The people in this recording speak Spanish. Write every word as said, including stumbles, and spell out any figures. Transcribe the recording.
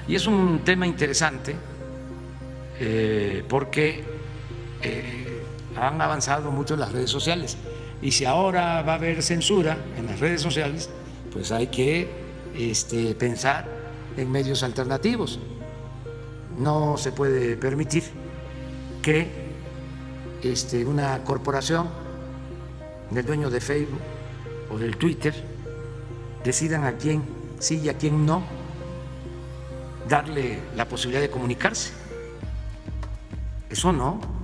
Y es un tema interesante eh, porque eh, han avanzado mucho las redes sociales. Y si ahora va a haber censura en las redes sociales, pues hay que este, pensar en medios alternativos. No se puede permitir que este, una corporación, el dueño de Facebook o del Twitter, decidan a quién sí y a quién no darle la posibilidad de comunicarse. Eso no.